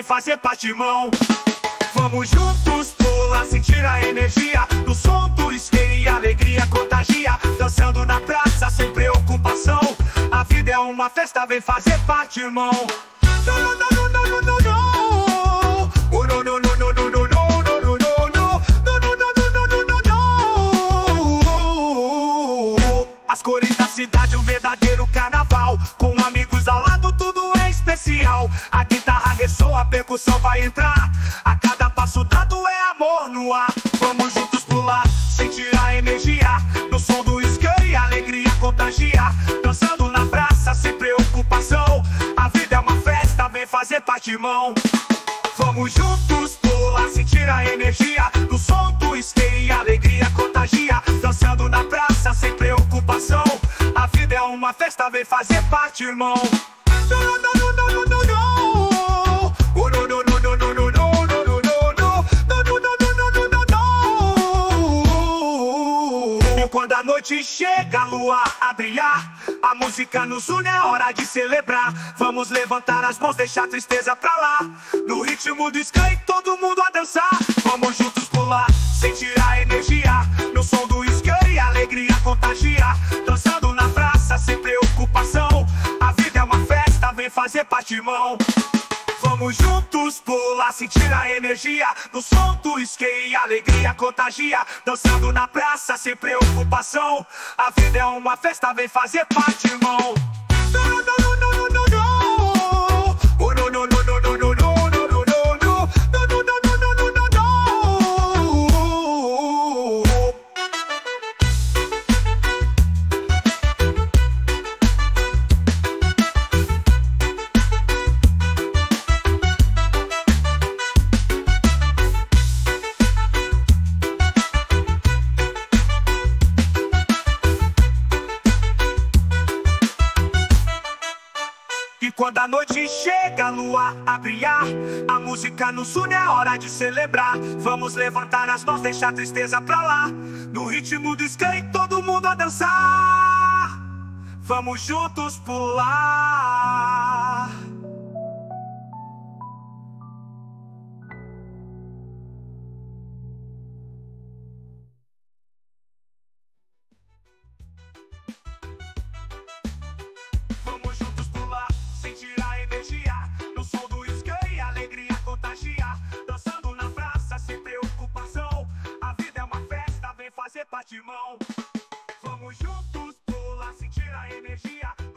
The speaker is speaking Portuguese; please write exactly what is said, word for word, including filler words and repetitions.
fazer parte, irmão. Vamos juntos pular, sentir a energia do som do skate e alegria contagia. Dançando na praça sem preocupação. A vida é uma festa, vem fazer parte, irmão. Não, não, não, não, não, não, não. Oh, não, não, não, não, não, não, não, não, não, não, não. Não, não, não, não, não, não, não. As cores da cidade, um verdadeiro carnaval. Com amigos ao lado, tudo é especial. A guitarra ressoa, a percussão vai entrar. A cada passo dado é amor no ar. Vamos juntos pular, sentir a energia no som do skate, a alegria contagia. Dançando na praça sem preocupação. A vida é uma festa, vem fazer parte, irmão. Vamos juntos pular, sentir a energia do som do skate, a alegria contagia. Dançando na praça sem preocupação. A vida é uma festa, vem fazer parte, irmão. Não, não, não, não, não, não, não. Oh, não, não, não, não, não, não, não. Quando a noite chega, a lua a brilhar, a música nos une, é hora de celebrar. Vamos levantar as mãos, deixar a tristeza pra lá. No ritmo do skate, todo mundo a dançar. Vamos juntos pular, sentir a energia no som do skate, a alegria contagia. Dançando na praça sem preocupação. A vida é uma festa, vem fazer parte, irmão. Vamos juntos pular, sentir a energia no som do skate, a alegria contagia. Dançando na praça sem preocupação. A vida é uma festa, vem fazer parte, irmão. Não, não, não, não, não, não, não. Oh, não, não, não, não, não, não, não, não, não, não, não. Não, não, não, não, não, não, não. E quando a noite chega, a lua a brilhar, a música nos une, é hora de celebrar. Vamos levantar as mãos, deixar a tristeza pra lá. No ritmo do skate, todo mundo a dançar. Vamos juntos pular. Vamos juntos pular, sentir a energia no som do skate, a alegria contagia. Dançando na praça sem preocupação. A vida é uma festa, vem fazer parte, irmão. Vamos juntos pular, sentir a energia